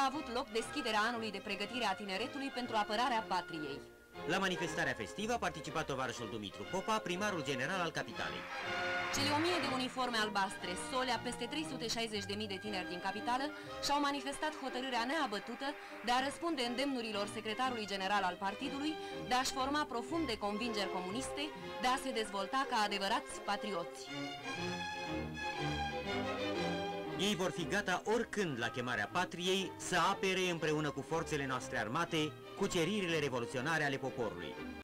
a avut loc deschiderea anului de pregătire a tineretului pentru apărarea patriei. La manifestarea festivă a participat tovarășul Dumitru Popa, primarul general al capitalei. Cele 1000 de uniforme albastre, solea peste 360.000 de tineri din capitală și-au manifestat hotărârea neabătută de a răspunde îndemnurilor secretarului general al partidului, de a-și forma profunde convingeri comuniste, de a se dezvolta ca adevărați patrioți. Ei vor fi gata oricând la chemarea patriei să apere împreună cu forțele noastre armate cuceririle revoluționare ale poporului.